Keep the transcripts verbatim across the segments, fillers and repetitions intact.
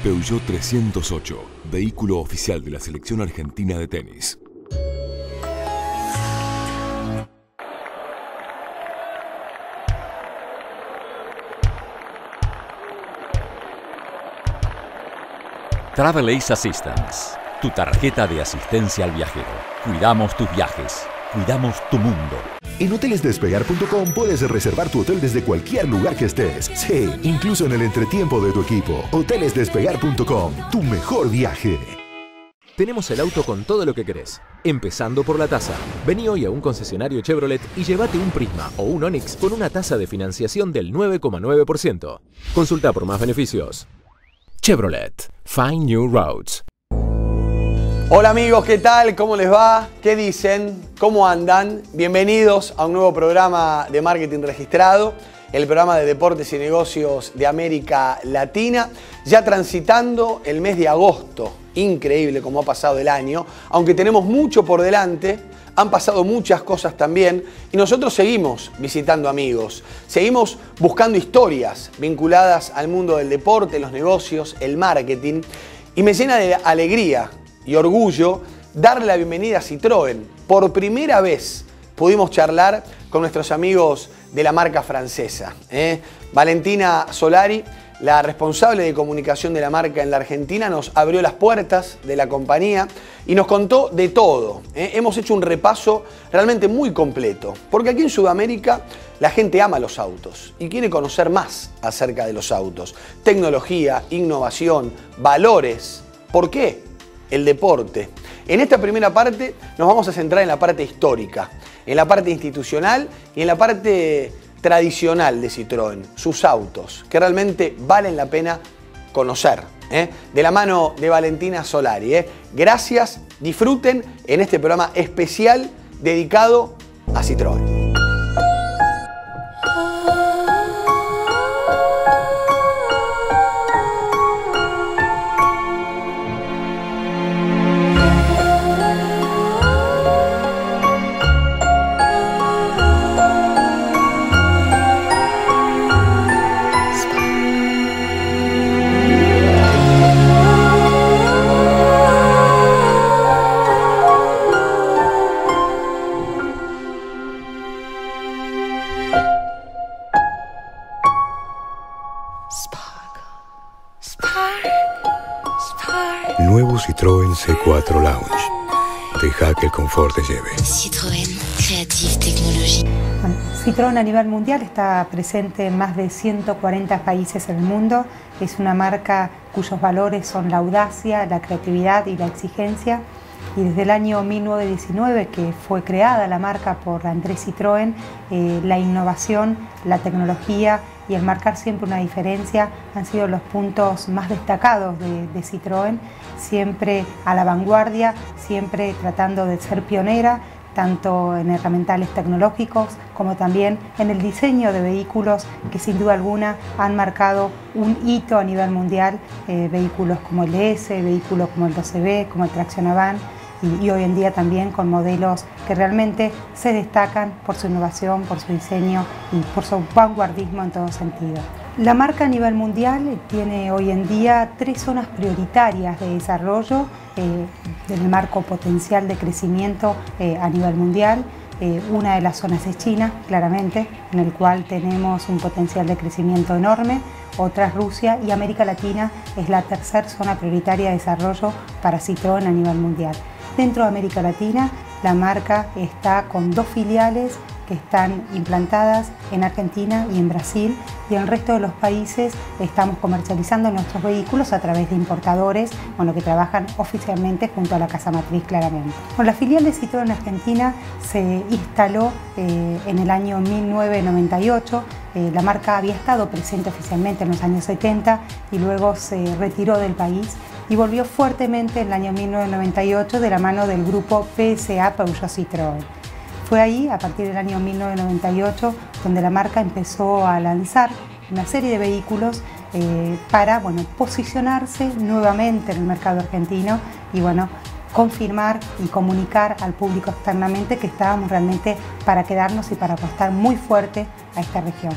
Peugeot trescientos ocho, vehículo oficial de la selección argentina de tenis. Travel Ace Assistance, tu tarjeta de asistencia al viajero. Cuidamos tus viajes, cuidamos tu mundo. En hoteles despegar punto com puedes reservar tu hotel desde cualquier lugar que estés. Sí, incluso en el entretiempo de tu equipo. hoteles despegar punto com, tu mejor viaje. Tenemos el auto con todo lo que querés, empezando por la tasa. Vení hoy a un concesionario Chevrolet y llévate un Prisma o un Onix con una tasa de financiación del nueve coma nueve por ciento. Consulta por más beneficios. Chevrolet. Find New Roads. Hola amigos, ¿qué tal? ¿Cómo les va? ¿Qué dicen? ¿Cómo andan? Bienvenidos a un nuevo programa de Marketing Registrado, el programa de deportes y negocios de América Latina, ya transitando el mes de agosto. Increíble cómo ha pasado el año, aunque tenemos mucho por delante. Han pasado muchas cosas también y nosotros seguimos visitando amigos, seguimos buscando historias vinculadas al mundo del deporte, los negocios, el marketing, y me llena de alegría y orgullo darle la bienvenida a Citroën. Por primera vez pudimos charlar con nuestros amigos de la marca francesa. ¿eh? Valentina Solari, la responsable de comunicación de la marca en la Argentina, nos abrió las puertas de la compañía y nos contó de todo. ¿eh? Hemos hecho un repaso realmente muy completo, porque aquí en Sudamérica la gente ama los autos y quiere conocer más acerca de los autos. Tecnología, innovación, valores. ¿Por qué? El deporte. En esta primera parte nos vamos a centrar en la parte histórica, en la parte institucional y en la parte tradicional de Citroën, sus autos, que realmente valen la pena conocer, ¿eh? de la mano de Valentina Solari. ¿eh? Gracias, disfruten en este programa especial dedicado a Citroën. Nuevo Citroën C cuatro Lounge. Deja que el confort te lleve. Citroën Creative Technology. Bueno, Citroën a nivel mundial está presente en más de ciento cuarenta países en el mundo. Es una marca cuyos valores son la audacia, la creatividad y la exigencia. Y desde el año mil novecientos diecinueve, que fue creada la marca por Andrés Citroën, eh, la innovación, la tecnología y el marcar siempre una diferencia han sido los puntos más destacados de, de Citroën, siempre a la vanguardia, siempre tratando de ser pionera, tanto en herramientales tecnológicos como también en el diseño de vehículos que sin duda alguna han marcado un hito a nivel mundial, eh, vehículos como el S, vehículos como el doce B, como el Traction Avant, y, y hoy en día también con modelos que realmente se destacan por su innovación, por su diseño y por su vanguardismo en todo sentido. La marca a nivel mundial tiene hoy en día tres zonas prioritarias de desarrollo eh, del marco potencial de crecimiento eh, a nivel mundial. Eh, una de las zonas es China, claramente, en el cual tenemos un potencial de crecimiento enorme. Otra es Rusia y América Latina es la tercera zona prioritaria de desarrollo para Citroën a nivel mundial. Dentro de América Latina, la marca está con dos filiales que están implantadas en Argentina y en Brasil, y en el resto de los países estamos comercializando nuestros vehículos a través de importadores, bueno, que trabajan oficialmente junto a la casa matriz, claramente. Bueno, la filial de Citroën en Argentina se instaló eh, en el año mil novecientos noventa y ocho. Eh, la marca había estado presente oficialmente en los años setenta y luego se retiró del país y volvió fuertemente en el año mil novecientos noventa y ocho de la mano del grupo P S A Peugeot Citroën. Fue ahí, a partir del año mil novecientos noventa y ocho, donde la marca empezó a lanzar una serie de vehículos eh, para bueno, posicionarse nuevamente en el mercado argentino y bueno, confirmar y comunicar al público externamente que estábamos realmente para quedarnos y para apostar muy fuerte a esta región.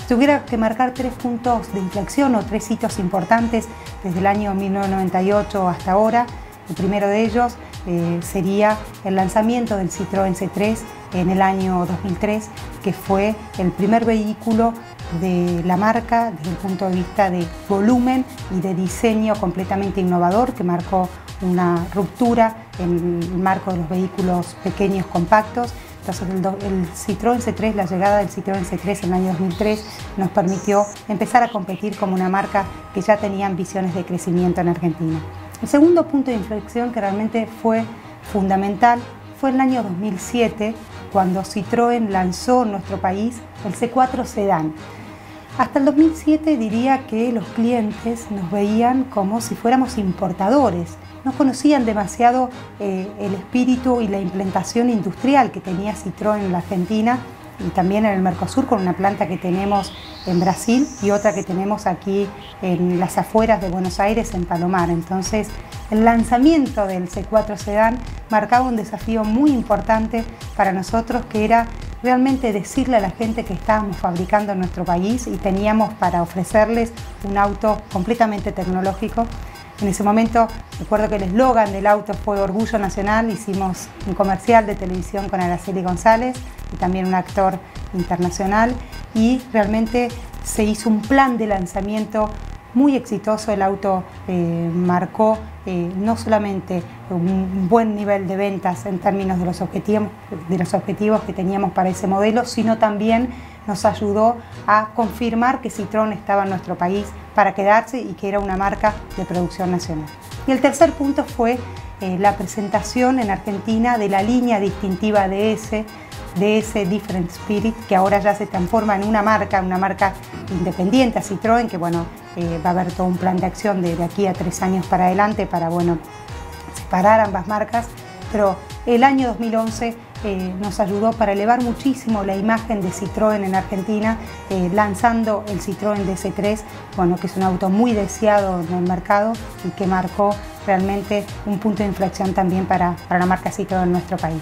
Si tuviera que marcar tres puntos de inflexión o tres hitos importantes desde el año mil novecientos noventa y ocho hasta ahora, el primero de ellos eh, sería el lanzamiento del Citroën C tres en el año dos mil tres, que fue el primer vehículo de la marca desde el punto de vista de volumen y de diseño completamente innovador, que marcó una ruptura en el marco de los vehículos pequeños compactos. Entonces el, el Citroën C tres, la llegada del Citroën C tres en el año dos mil tres nos permitió empezar a competir como una marca que ya tenía ambiciones de crecimiento en Argentina. El segundo punto de inflexión que realmente fue fundamental fue en el año dos mil siete, cuando Citroën lanzó en nuestro país el C cuatro Sedán. Hasta el dos mil siete diría que los clientes nos veían como si fuéramos importadores. No conocían demasiado eh, el espíritu y la implementación industrial que tenía Citroën en la Argentina y también en el Mercosur, con una planta que tenemos en Brasil y otra que tenemos aquí en las afueras de Buenos Aires, en Palomar. Entonces, el lanzamiento del C cuatro Sedán marcaba un desafío muy importante para nosotros, que era realmente decirle a la gente que estábamos fabricando en nuestro país y teníamos para ofrecerles un auto completamente tecnológico. En ese momento recuerdo que el eslogan del auto fue Orgullo Nacional. Hicimos un comercial de televisión con Araceli González y también un actor internacional, y realmente se hizo un plan de lanzamiento muy exitoso. El auto eh, marcó eh, no solamente un buen nivel de ventas en términos de los objetivos, de los objetivos que teníamos para ese modelo, sino también nos ayudó a confirmar que Citroën estaba en nuestro país para quedarse y que era una marca de producción nacional. Y el tercer punto fue eh, la presentación en Argentina de la línea distintiva D S, D S Different Spirit, que ahora ya se transforma en una marca, una marca independiente a Citroën, que bueno, eh, va a haber todo un plan de acción de, de aquí a tres años para adelante para bueno, separar ambas marcas, pero el año dos mil once Eh, nos ayudó para elevar muchísimo la imagen de Citroën en Argentina, eh, lanzando el Citroën D C tres, bueno, que es un auto muy deseado en el mercado y que marcó realmente un punto de inflexión también para, para la marca Citroën en nuestro país.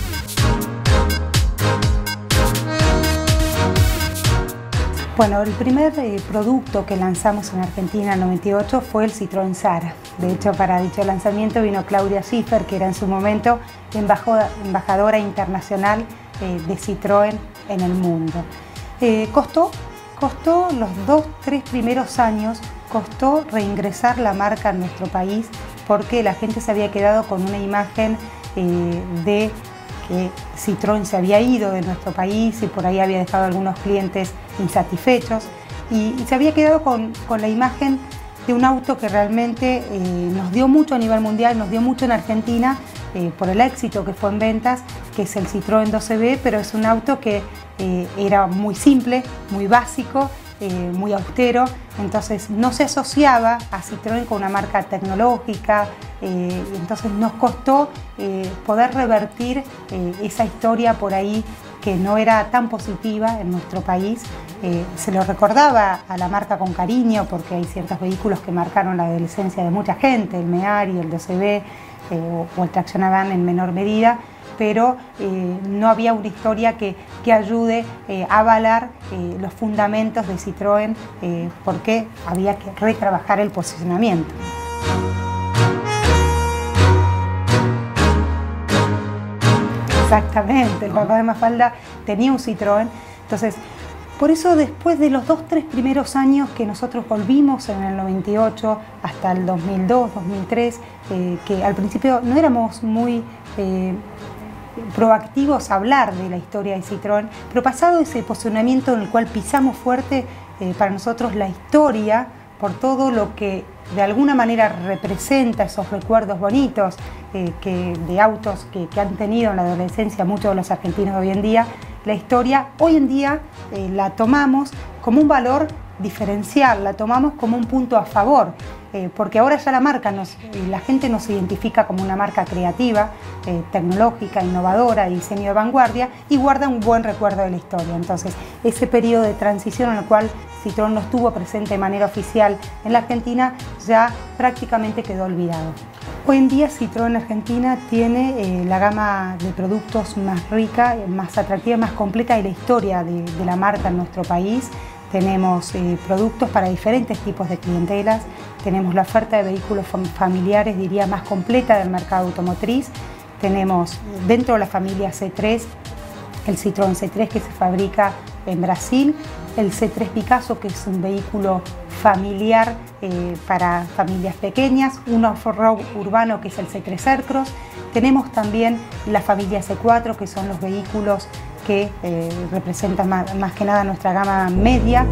Bueno, el primer eh, producto que lanzamos en Argentina en el noventa y ocho fue el Citroën Sara. De hecho, para dicho lanzamiento vino Claudia Schiffer, que era en su momento embajadora internacional eh, de Citroën en el mundo. Eh, costó, costó los dos, tres primeros años, costó reingresar la marca en nuestro país, porque la gente se había quedado con una imagen eh, de que Citroën se había ido de nuestro país y por ahí había dejado a algunos clientes insatisfechos, y, y se había quedado con, con la imagen de un auto que realmente eh, nos dio mucho a nivel mundial, nos dio mucho en Argentina eh, por el éxito que fue en ventas, que es el Citroën doce B, pero es un auto que eh, era muy simple, muy básico, eh, muy austero, entonces no se asociaba a Citroën con una marca tecnológica, eh, entonces nos costó eh, poder revertir eh, esa historia por ahí que no era tan positiva en nuestro país. Eh, se lo recordaba a la marca con cariño, porque hay ciertos vehículos que marcaron la adolescencia de mucha gente, el Meari, el doce B eh, o, o el Traction Avant en menor medida, pero eh, no había una historia que, que ayude eh, a avalar eh, los fundamentos de Citroën, eh, porque había que retrabajar el posicionamiento. Exactamente, el papá de Mafalda tenía un Citroën, entonces por eso después de los dos, tres primeros años que nosotros volvimos en el noventa y ocho hasta el dos mil dos, dos mil tres, eh, que al principio no éramos muy eh, proactivos a hablar de la historia de Citroën, pero pasado ese posicionamiento en el cual pisamos fuerte, eh, para nosotros la historia, por todo lo que de alguna manera representa esos recuerdos bonitos eh, que, de autos que, que han tenido en la adolescencia muchos de los argentinos de hoy en día, la historia hoy en día eh, la tomamos como un valor diferencial, la tomamos como un punto a favor, eh, porque ahora ya la marca, nos, la gente nos identifica como una marca creativa, eh, tecnológica, innovadora, de diseño de vanguardia, y guarda un buen recuerdo de la historia. Entonces, ese periodo de transición en el cual Citroën no estuvo presente de manera oficial en la Argentina ya prácticamente quedó olvidado. Hoy en día Citroën Argentina tiene eh, la gama de productos más rica, más atractiva, más completa de la historia de, de la marca en nuestro país. tenemos eh, productos para diferentes tipos de clientelas, tenemos la oferta de vehículos familiares, diría, más completa del mercado automotriz. Tenemos dentro de la familia C tres, el Citroën C tres que se fabrica en Brasil, el C tres Picasso, que es un vehículo familiar eh, para familias pequeñas, un off-road urbano que es el C tres Aircross. Tenemos también la familia C cuatro, que son los vehículos que eh, representan más, más que nada nuestra gama media.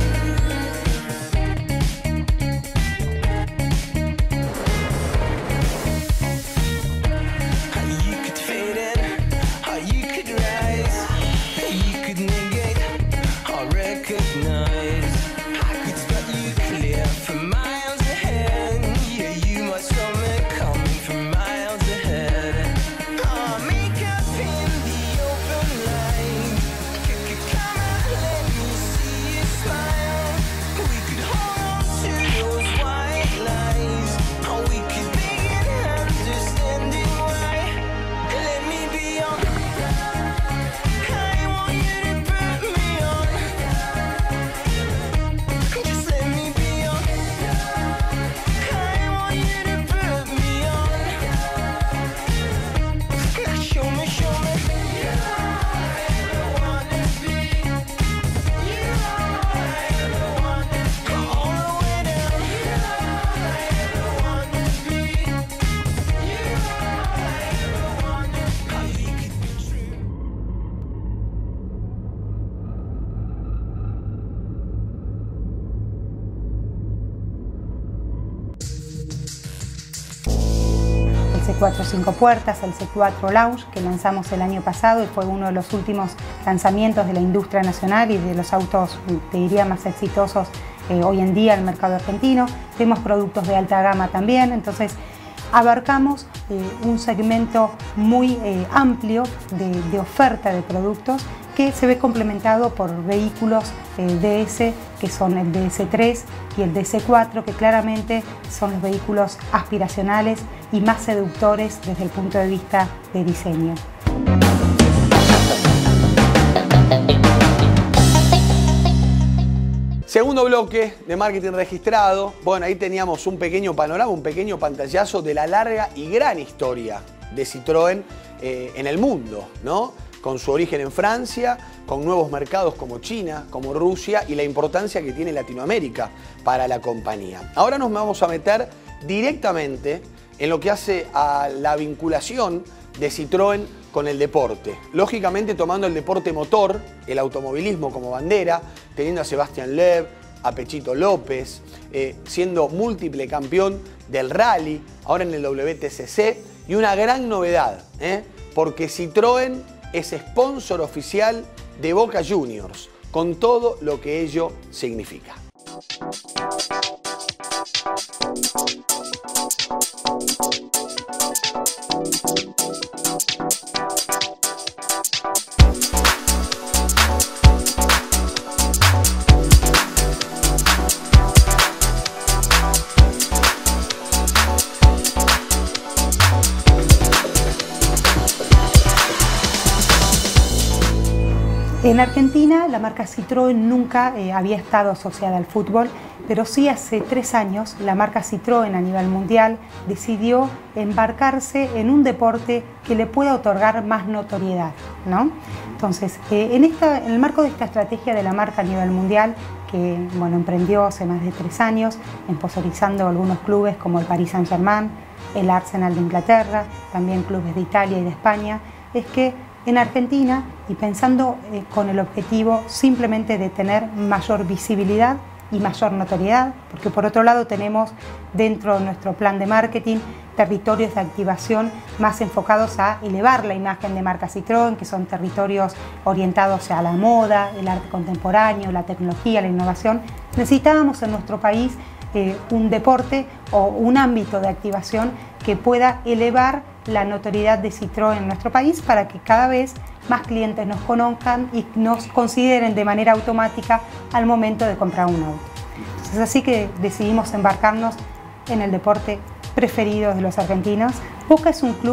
C cuatro cinco puertas, el C cuatro Lounge, que lanzamos el año pasado y fue uno de los últimos lanzamientos de la industria nacional y de los autos, te diría, más exitosos eh, hoy en día en el mercado argentino. Tenemos productos de alta gama también, entonces abarcamos eh, un segmento muy eh, amplio de, de oferta de productos que se ve complementado por vehículos eh, D S, que son el D S tres y el D S cuatro, que claramente son los vehículos aspiracionales y más seductores desde el punto de vista de diseño. Segundo bloque de marketing registrado. Bueno, ahí teníamos un pequeño panorama, un pequeño pantallazo de la larga y gran historia de Citroën eh, en el mundo, ¿no? Con su origen en Francia, con nuevos mercados como China, como Rusia y la importancia que tiene Latinoamérica para la compañía. Ahora nos vamos a meter directamente en lo que hace a la vinculación de Citroën con el deporte. Lógicamente tomando el deporte motor, el automovilismo como bandera, teniendo a Sebastián Loeb, a Pechito López, eh, siendo múltiple campeón del rally, ahora en el W T C C, y una gran novedad, ¿eh? porque Citroën es sponsor oficial de Boca Juniors, con todo lo que ello significa. En Argentina la marca Citroën nunca eh, había estado asociada al fútbol, pero sí hace tres años la marca Citroën a nivel mundial decidió embarcarse en un deporte que le pueda otorgar más notoriedad, ¿no? Entonces, eh, en, esta, en el marco de esta estrategia de la marca a nivel mundial, que bueno, emprendió hace más de tres años, sponsorizando algunos clubes como el Paris Saint-Germain, el Arsenal de Inglaterra, también clubes de Italia y de España, es que en Argentina, y pensando eh, con el objetivo simplemente de tener mayor visibilidad y mayor notoriedad, porque por otro lado tenemos dentro de nuestro plan de marketing territorios de activación más enfocados a elevar la imagen de marca Citroën, que son territorios orientados a la moda, el arte contemporáneo, la tecnología, la innovación. Necesitábamos en nuestro país eh, un deporte o un ámbito de activación que pueda elevar la notoriedad de Citroën en nuestro país para que cada vez más clientes nos conozcan y nos consideren de manera automática al momento de comprar un auto. Entonces, así que decidimos embarcarnos en el deporte preferido de los argentinos. Boca es un club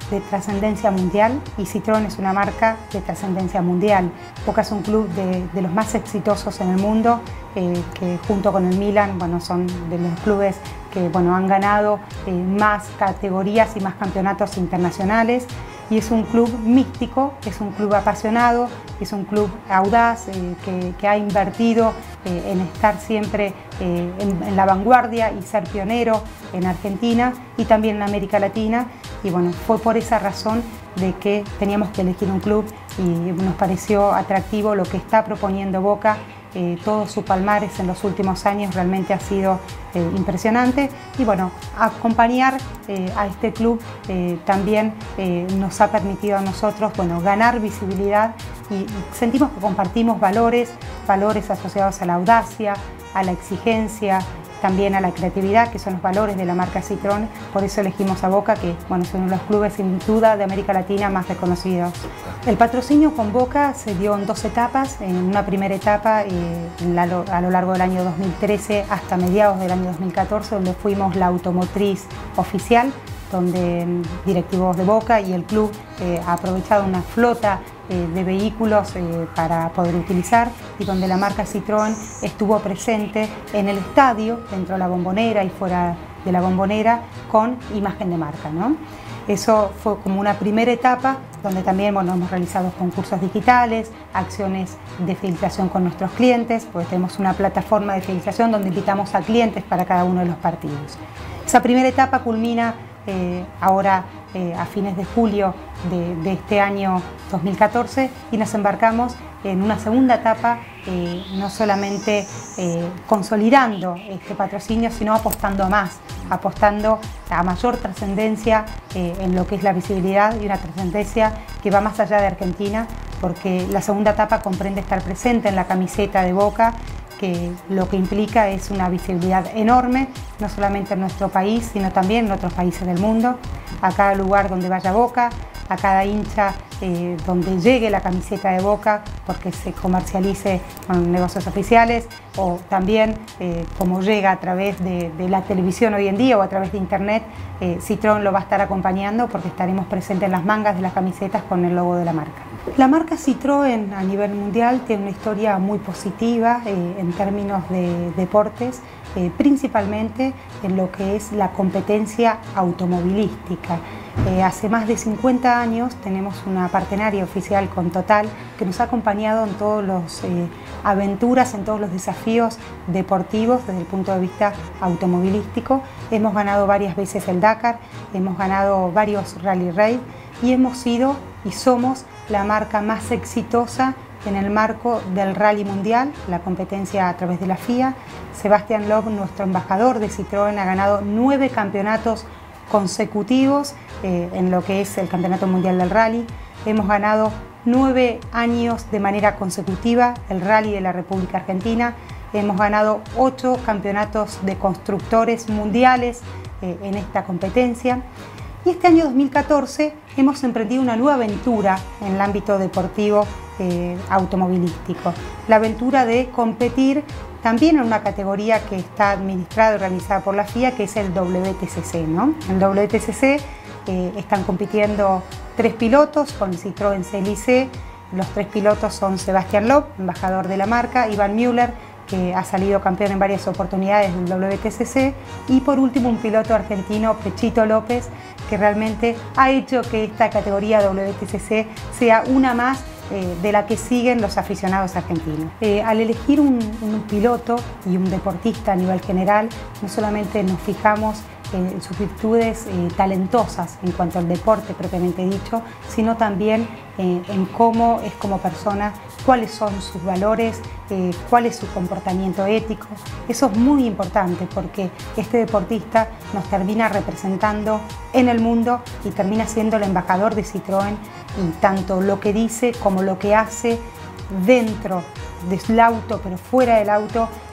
de trascendencia mundial y Citroën es una marca de trascendencia mundial. Boca es un club de, de los más exitosos en el mundo, eh, que junto con el Milan, bueno, son de los clubes que, bueno, han ganado eh, más categorías y más campeonatos internacionales. Y es un club místico, es un club apasionado, es un club audaz, eh, que, que ha invertido eh, en estar siempre eh, en, en la vanguardia y ser pionero en Argentina y también en América Latina. Y bueno, fue por esa razón de que teníamos que elegir un club y nos pareció atractivo lo que está proponiendo Boca. Eh, todo su palmares en los últimos años realmente ha sido eh, impresionante y bueno, acompañar eh, a este club eh, también eh, nos ha permitido a nosotros, bueno, ganar visibilidad y, y sentimos que compartimos valores, valores asociados a la audacia, a la exigencia, también a la creatividad, que son los valores de la marca Citroën. Por eso elegimos a Boca, que bueno, es uno de los clubes sin duda de América Latina más reconocidos. El patrocinio con Boca se dio en dos etapas. En una primera etapa eh, la, a lo largo del año dos mil trece hasta mediados del año dos mil catorce, donde fuimos la automotriz oficial, donde directivos de Boca y el club eh, ha aprovechado una flota eh, de vehículos eh, para poder utilizar y donde la marca Citroën estuvo presente en el estadio, dentro de la Bombonera y fuera de la Bombonera, con imagen de marca, ¿no? Eso fue como una primera etapa donde también, bueno, hemos realizado concursos digitales, acciones de fidelización con nuestros clientes, pues tenemos una plataforma de fidelización donde invitamos a clientes para cada uno de los partidos. Esa primera etapa culmina Eh, ahora eh, a fines de julio de, de este año dos mil catorce y nos embarcamos en una segunda etapa, eh, no solamente eh, consolidando este patrocinio, sino apostando a más, apostando a mayor trascendencia eh, en lo que es la visibilidad y una trascendencia que va más allá de Argentina, porque la segunda etapa comprende estar presente en la camiseta de Boca, que lo que implica es una visibilidad enorme, no solamente en nuestro país, sino también en otros países del mundo, a cada lugar donde vaya Boca, a cada hincha eh, donde llegue la camiseta de Boca, porque se comercialice con negocios oficiales, o también eh, como llega a través de, de la televisión hoy en día o a través de internet, eh, Citroën lo va a estar acompañando porque estaremos presentes en las mangas de las camisetas con el logo de la marca. La marca Citroën a nivel mundial tiene una historia muy positiva eh, en términos de deportes, eh, principalmente en lo que es la competencia automovilística. Eh, hace más de cincuenta años tenemos una partenaria oficial con Total que nos ha acompañado en todas las eh, aventuras, en todos los desafíos deportivos desde el punto de vista automovilístico. Hemos ganado varias veces el Dakar, hemos ganado varios Rally Raid y hemos sido y somos la marca más exitosa en el marco del Rally Mundial, la competencia a través de la F I A. Sebastián Loeb, nuestro embajador de Citroën, ha ganado nueve campeonatos consecutivos eh, en lo que es el Campeonato Mundial del Rally. Hemos ganado nueve años de manera consecutiva el Rally de la República Argentina. Hemos ganado ocho campeonatos de constructores mundiales eh, en esta competencia. Y este año dos mil catorce hemos emprendido una nueva aventura en el ámbito deportivo eh, automovilístico. La aventura de competir también en una categoría que está administrada y organizada por la F I A, que es el W T C C, ¿no? En el W T C C eh, están compitiendo tres pilotos con el Citroën C L I C. Los tres pilotos son Sebastián Loeb, embajador de la marca, Iván Müller, que ha salido campeón en varias oportunidades del W T C C, y por último un piloto argentino, Pechito López, que realmente ha hecho que esta categoría W T C C sea una más eh, de la que siguen los aficionados argentinos. Eh, al elegir un, un piloto y un deportista a nivel general, no solamente nos fijamos en sus virtudes eh, talentosas en cuanto al deporte propiamente dicho, sino también eh, en cómo es como persona, cuáles son sus valores, eh, cuál es su comportamiento ético. Eso es muy importante porque este deportista nos termina representando en el mundo y termina siendo el embajador de Citroën, y tanto lo que dice como lo que hace dentro del auto, pero fuera del auto,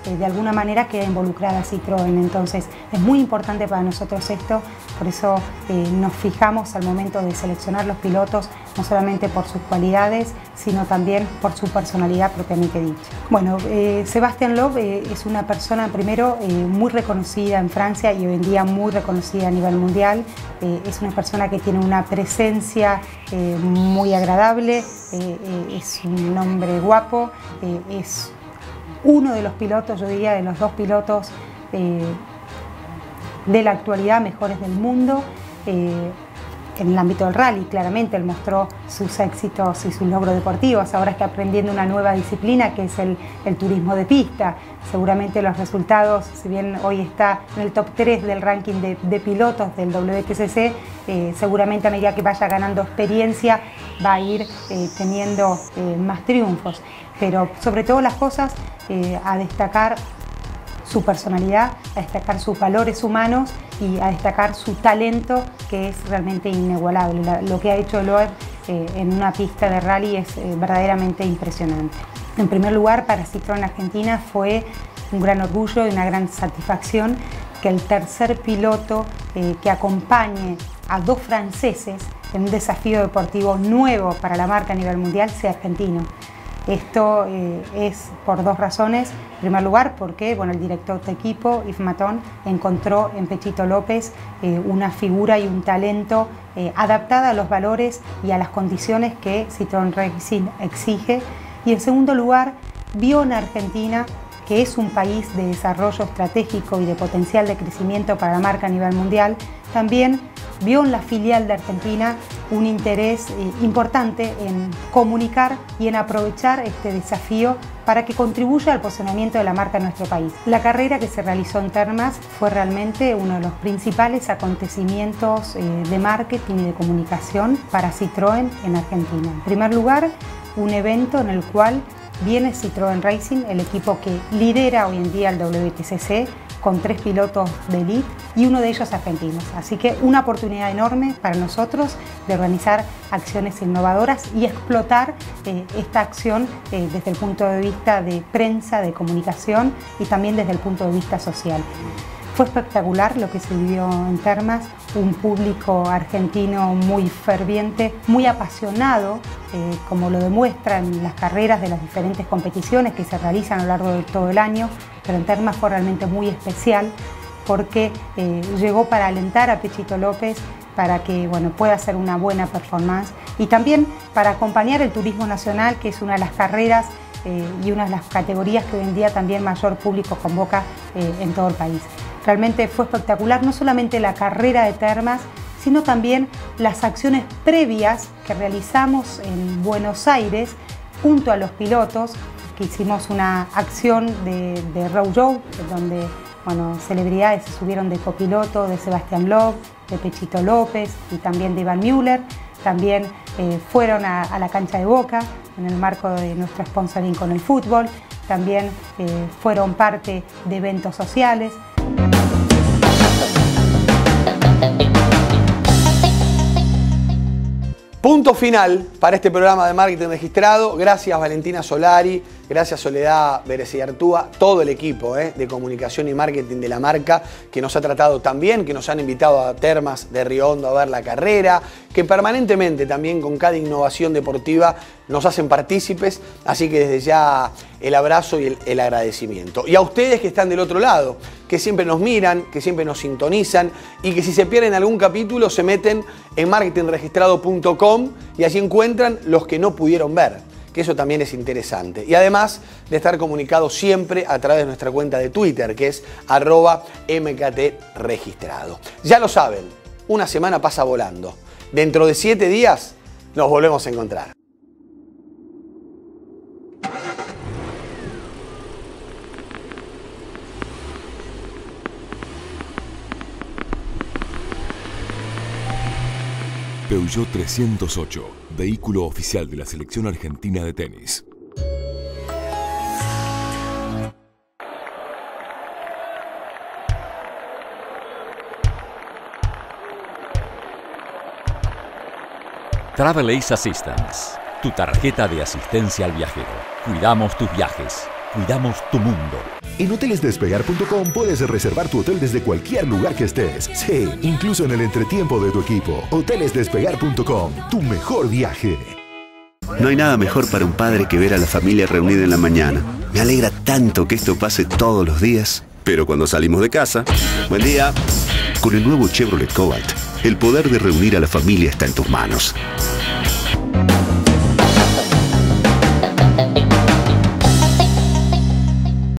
eh, de alguna manera queda involucrada Citroën. Entonces es muy importante para nosotros esto, por eso eh, nos fijamos al momento de seleccionar los pilotos, no solamente por sus cualidades, sino también por su personalidad propiamente dicha. Bueno, eh, Sébastien Loeb eh, es una persona primero eh, muy reconocida en Francia y hoy en día muy reconocida a nivel mundial. Eh, es una persona que tiene una presencia eh, muy agradable, eh, eh, es un hombre guapo, eh, es uno de los pilotos, yo diría de los dos pilotos eh, de la actualidad mejores del mundo. Eh, en el ámbito del rally, claramente él mostró sus éxitos y sus logros deportivos. Ahora está aprendiendo una nueva disciplina que es el, el turismo de pista. Seguramente los resultados, si bien hoy está en el top tres del ranking de, de pilotos del W T C C, eh, seguramente a medida que vaya ganando experiencia va a ir eh, teniendo eh, más triunfos. Pero sobre todo las cosas, eh, a destacar su personalidad, a destacar sus valores humanos y a destacar su talento, que es realmente inigualable. La, lo que ha hecho Loeb eh, en una pista de rally es eh, verdaderamente impresionante. En primer lugar, para Citroën Argentina fue un gran orgullo y una gran satisfacción que el tercer piloto eh, que acompañe a dos franceses en un desafío deportivo nuevo para la marca a nivel mundial sea argentino. Esto eh, es por dos razones. En primer lugar, porque bueno, el director de equipo, Yves Maton, encontró en Pechito López eh, una figura y un talento eh, adaptada a los valores y a las condiciones que Citroën Racing exige. Y en segundo lugar, vio en Argentina, que es un país de desarrollo estratégico y de potencial de crecimiento para la marca a nivel mundial, también vio en la filial de Argentina un interés eh, importante en comunicar y en aprovechar este desafío para que contribuya al posicionamiento de la marca en nuestro país. La carrera que se realizó en Termas fue realmente uno de los principales acontecimientos eh, de marketing y de comunicación para Citroën en Argentina. En primer lugar, un evento en el cual viene Citroën Racing, el equipo que lidera hoy en día el W T C C, con tres pilotos de elite y uno de ellos argentinos. Así que una oportunidad enorme para nosotros de organizar acciones innovadoras y explotar eh, esta acción eh, desde el punto de vista de prensa, de comunicación y también desde el punto de vista social. Fue espectacular lo que se vivió en Termas, un público argentino muy ferviente, muy apasionado, eh, como lo demuestran las carreras de las diferentes competiciones que se realizan a lo largo de todo el año, pero en Termas fue realmente muy especial porque eh, llegó para alentar a Pechito López para que bueno, pueda hacer una buena performance y también para acompañar el turismo nacional, que es una de las carreras eh, y una de las categorías que hoy en día también mayor público convoca eh, en todo el país. Realmente fue espectacular, no solamente la carrera de Termas, sino también las acciones previas que realizamos en Buenos Aires junto a los pilotos, que hicimos una acción de, de row show, donde bueno, celebridades se subieron de copiloto, de Sébastien Loeb, de Pechito López y también de Ivan Müller. También eh, fueron a, a la cancha de Boca en el marco de nuestro sponsoring con el fútbol. También eh, fueron parte de eventos sociales. Punto final para este programa de Marketing Registrado. Gracias Valentina Solari, gracias Soledad Bereciartúa, todo el equipo eh, de comunicación y marketing de la marca que nos ha tratado tan bien, que nos han invitado a Termas de Río Hondo a ver la carrera, que permanentemente también con cada innovación deportiva nos hacen partícipes, así que desde ya el abrazo y el, el agradecimiento. Y a ustedes que están del otro lado, que siempre nos miran, que siempre nos sintonizan y que si se pierden algún capítulo se meten en marketing registrado punto com y allí encuentran los que no pudieron ver, que eso también es interesante. Y además de estar comunicados siempre a través de nuestra cuenta de Twitter, que es arroba M K T registrado. Ya lo saben, una semana pasa volando. Dentro de siete días nos volvemos a encontrar. Peugeot trescientos ocho, vehículo oficial de la selección argentina de tenis. Travel Ace Assistance, tu tarjeta de asistencia al viajero. Cuidamos tus viajes, cuidamos tu mundo. En hoteles despegar punto com puedes reservar tu hotel desde cualquier lugar que estés. Sí, incluso en el entretiempo de tu equipo. hoteles despegar punto com, tu mejor viaje. No hay nada mejor para un padre que ver a la familia reunida en la mañana. Me alegra tanto que esto pase todos los días. Pero cuando salimos de casa, buen día. Con el nuevo Chevrolet Cobalt, el poder de reunir a la familia está en tus manos.